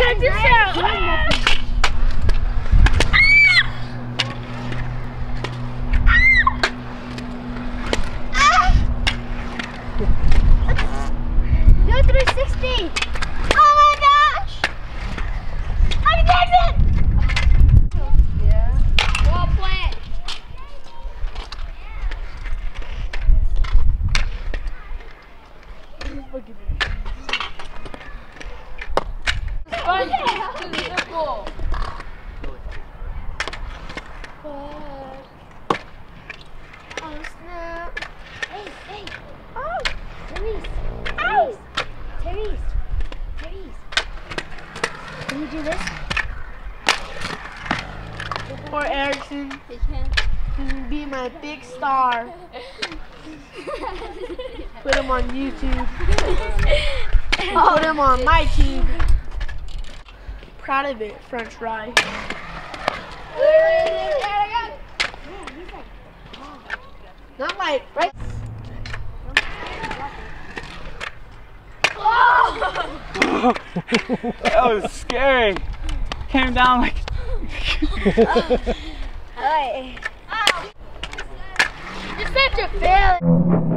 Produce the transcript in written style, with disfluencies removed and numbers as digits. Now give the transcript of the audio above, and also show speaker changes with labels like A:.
A: check this out.
B: Do 360. Oh my gosh. I'm dancing. Yeah. Well played. Oh snap. Hey, hey. Oh, Therese. Ice. Therese. Therese. Can you do this?
A: Poor Erickson.
B: He can.
A: He can be my big star. Put him on YouTube. Put him on my tube. Proud of it, French fry. Not like right.
C: That was scary. Came down like.
B: You're such a failure.